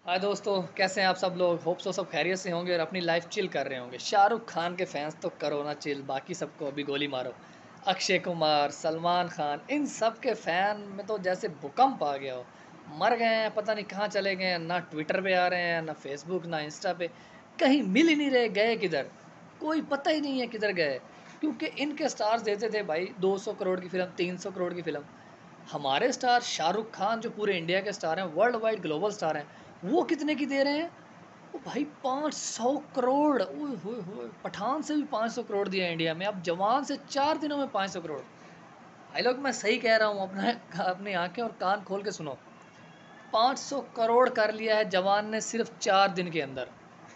हाय दोस्तों, कैसे हैं आप सब लोग। होप सो सब खैरियत से होंगे और अपनी लाइफ चिल कर रहे होंगे। शाहरुख खान के फैंस तो करो ना चिल, बाकी सबको अभी गोली मारो। अक्षय कुमार, सलमान खान, इन सब के फैन में तो जैसे भूकंप आ गया हो। मर गए हैं, पता नहीं कहाँ चले गए हैं। ना ट्विटर पे आ रहे हैं, ना फेसबुक, ना इंस्टा पे। कहीं मिल ही नहीं रहे, गए किधर कोई पता ही नहीं है किधर गए। क्योंकि इनके स्टार्स देते थे भाई 200 करोड़ की फिल्म, 300 करोड़ की फिल्म। हमारे स्टार शाहरुख खान जो पूरे इंडिया के स्टार हैं, वर्ल्ड वाइड ग्लोबल स्टार हैं, वो कितने की दे रहे हैं। ओ भाई 500 करोड़। ओए होए होए, पठान से भी 500 करोड़ दिया है इंडिया में। अब जवान से 4 दिनों में 500 करोड़। भाई लोग, मैं सही कह रहा हूँ, अपना अपनी आंखें और कान खोल के सुनो। 500 करोड़ कर लिया है जवान ने सिर्फ 4 दिन के अंदर।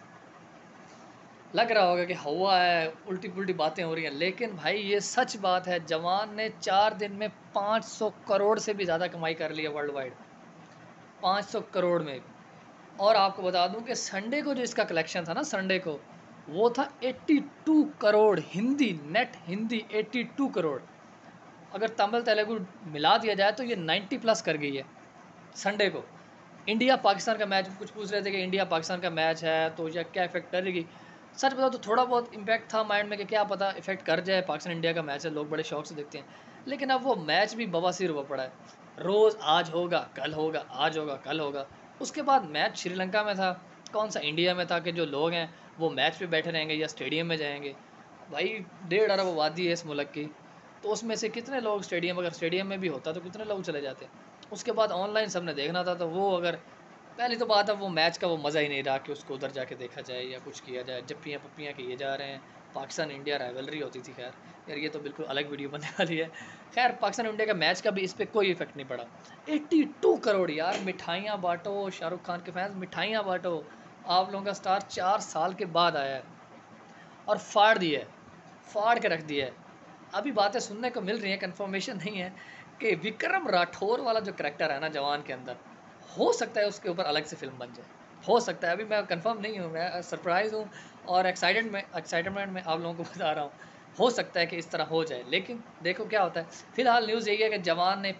लग रहा होगा कि हवा है, उल्टी पुल्टी बातें हो रही हैं, लेकिन भाई ये सच बात है। जवान ने 4 दिन में 500 करोड़ से भी ज़्यादा कमाई कर ली है वर्ल्ड वाइड। 500 करोड़ में। और आपको बता दूं कि संडे को जो इसका कलेक्शन था ना, संडे को वो था 82 करोड़। हिंदी, नेट हिंदी 82 करोड़। अगर तमिल तेलुगु मिला दिया जाए तो ये 90 प्लस कर गई है संडे को। इंडिया पाकिस्तान का मैच, कुछ पूछ रहे थे कि इंडिया पाकिस्तान का मैच है तो यह क्या इफेक्ट करेगी। सच बताओ तो थोड़ा बहुत इम्पैक्ट था माइंड में कि क्या पता इफेक्ट कर जाए। पाकिस्तान इंडिया का मैच है, लोग बड़े शौक से देखते हैं। लेकिन अब वो मैच भी बवासीर हुआ पड़ा है। रोज़ आज होगा कल होगा, आज होगा कल होगा। उसके बाद मैच श्रीलंका में था, कौन सा इंडिया में था कि जो लोग हैं वो मैच पे बैठे रहेंगे या स्टेडियम में जाएंगे। भाई 1.5 अरब आबादी है इस मुल्क की, तो उसमें से कितने लोग स्टेडियम, अगर स्टेडियम में भी होता तो कितने लोग चले जाते। उसके बाद ऑनलाइन सबने देखना था, तो वो अगर पहली तो बात है वो मैच का वो मज़ा ही नहीं रहा कि उसको उधर जाके देखा जाए या कुछ किया जाए। जप्पियाँ पप्पियाँ किए जा रहे हैं। पाकिस्तान इंडिया राइवलरी होती थी, खैर यार ये तो बिल्कुल अलग वीडियो बनने वाली है। खैर पाकिस्तान इंडिया का मैच का भी इस पर कोई इफेक्ट नहीं पड़ा। 82 करोड़ यार, मिठाइयाँ बांटो शाहरुख खान के फैंस, मिठाइयाँ बांटो। आप लोगों का स्टार 4 साल के बाद आया है और फाड़ दिया है, फाड़ के रख दिया है। अभी बातें सुनने को मिल रही हैं, कंफर्मेशन नहीं है, कि विक्रम राठौर वाला जो करेक्टर है ना जवान के अंदर, हो सकता है उसके ऊपर अलग से फिल्म बन जाए। हो सकता है, अभी मैं कंफर्म नहीं हूँ, मैं सरप्राइज हूँ और एक्साइटमेंट में आप लोगों को बता रहा हूँ। हो सकता है कि इस तरह हो जाए, लेकिन देखो क्या होता है। फिलहाल न्यूज़ यही है कि जवान ने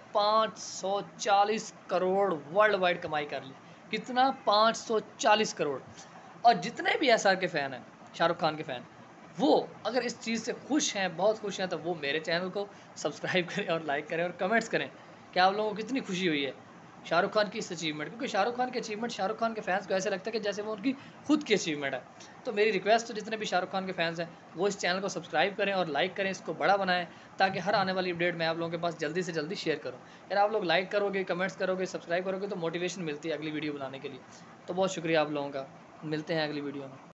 540 करोड़ वर्ल्ड वाइड कमाई कर ली। कितना? 540 करोड़। और जितने भी एस आर के फ़ैन हैं, शाहरुख खान के फ़ैन, वो अगर इस चीज़ से खुश हैं, बहुत खुश हैं, तो वो मेरे चैनल को सब्सक्राइब करें और लाइक करें और कमेंट्स करें कि आप लोगों को कितनी खुशी हुई है शाहरुख खान की इस अचीवमेंट। क्योंकि शाहरुख खान की अचीवमेंट शाहरुख खान के फैंस को ऐसे लगता है कि जैसे वो उनकी खुद की अचीवमेंट है। तो मेरी रिक्वेस्ट है जितने भी शाहरुख खान के फैंस हैं, वो इस चैनल को सब्सक्राइब करें और लाइक करें, इसको बड़ा बनाएं, ताकि हर आने वाली अपडेट मैं आप लोगों के पास जल्दी से जल्दी शेयर करूँ। यार आप लोग लाइक करोगे, कमेंट्स करोगे, सब्सक्राइब करोगे तो मोटिवेशन मिलती है अगली वीडियो बनाने के लिए। तो बहुत शुक्रिया आप लोगों का। मिलते हैं अगली वीडियो में।